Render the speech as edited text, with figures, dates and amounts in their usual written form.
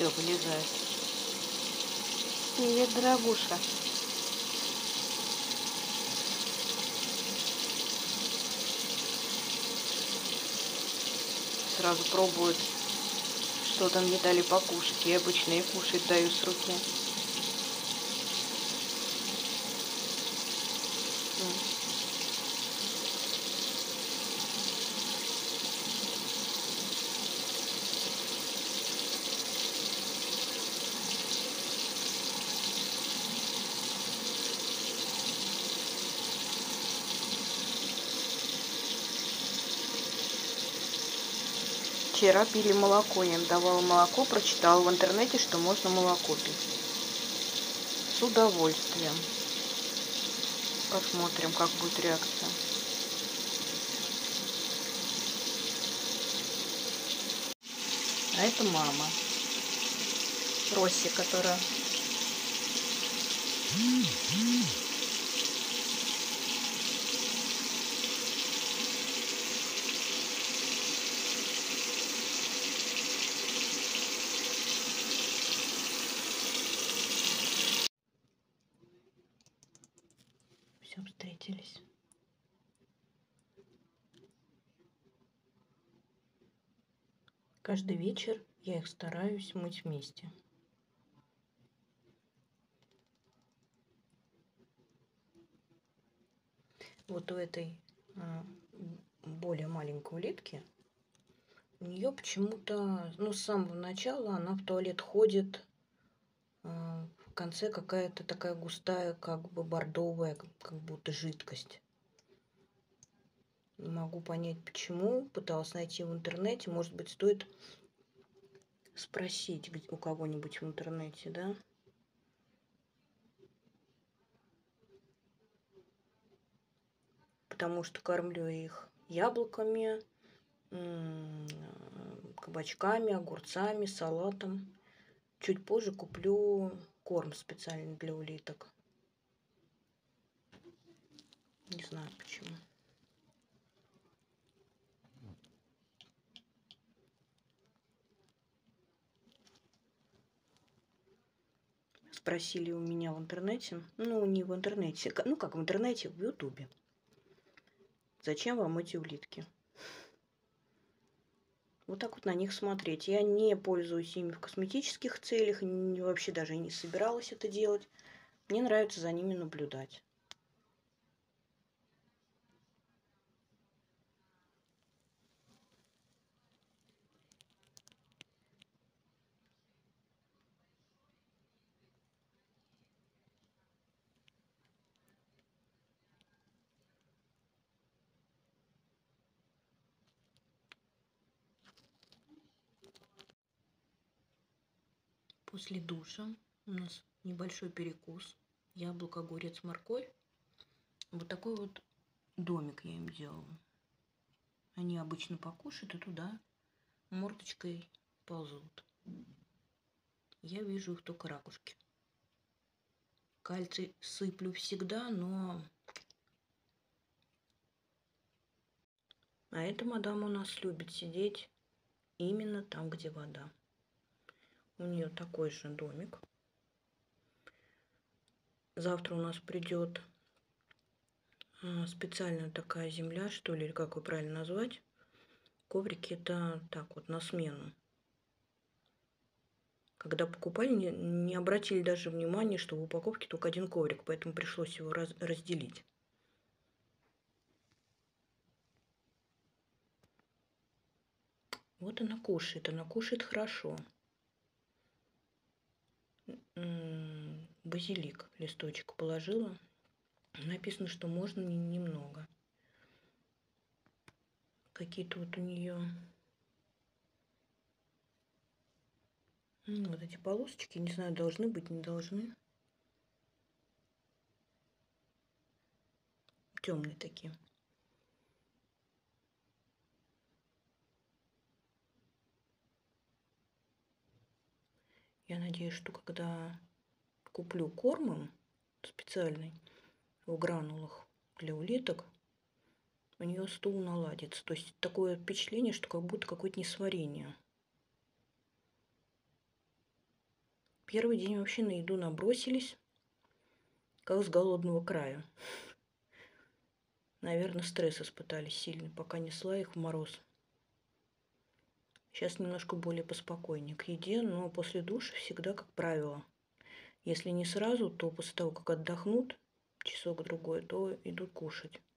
Все, вылезает. Привет, дорогуша. Сразу пробует, что там мне дали покушать. Я обычно и кушать даю с руки. Вчера пили молоко, я им давала молоко, прочитала в интернете, что можно молоко пить. С удовольствием. Посмотрим, как будет реакция. А это мама. Росси, которая... Все, встретились. Каждый вечер я их стараюсь мыть вместе. Вот у этой более маленькой улитки, у нее почему-то, с самого начала она в туалет ходит, в конце какая-то такая густая, как бы бордовая, как будто жидкость. Не могу понять, почему. Пыталась найти в интернете. Может быть, стоит спросить у кого-нибудь в интернете, да? Потому что кормлю их яблоками, кабачками, огурцами, салатом. Чуть позже куплю корм специальный для улиток. Не знаю почему. Спросили у меня в интернете, не в интернете, как в интернете, в Ютубе. Зачем вам эти улитки? Вот так вот на них смотреть. Я не пользуюсь ими в косметических целях, вообще даже и не собиралась это делать. Мне нравится за ними наблюдать. После душа у нас небольшой перекус. Яблоко, огурец, морковь. Вот такой вот домик я им делала. Они обычно покушают и туда мордочкой ползут. Я вижу их только ракушки. Кальций сыплю всегда, но... А эта мадам у нас любит сидеть именно там, где вода. У нее такой же домик. Завтра у нас придет специальная такая земля, что ли, или как вы правильно назвать. Коврики это так вот на смену. Когда покупали, не обратили даже внимания, что в упаковке только один коврик, поэтому пришлось его разделить. Вот она кушает хорошо. Базилик листочек положила. Написано, что можно немного. Какие-то вот у нее вот эти полосочки, не знаю, должны быть, не должны. Темные такие. Я надеюсь, что когда куплю корм им специальный в гранулах для улиток, у нее стул наладится. То есть такое впечатление, что как будто какое-то несварение. первый день вообще на еду набросились, как с голодного края. Наверное, стресс испытали сильный, пока несла их в мороз. Сейчас немножко более поспокойнее к еде, но после душа всегда, как правило, если не сразу, то после того, как отдохнут часок-другой, то идут кушать.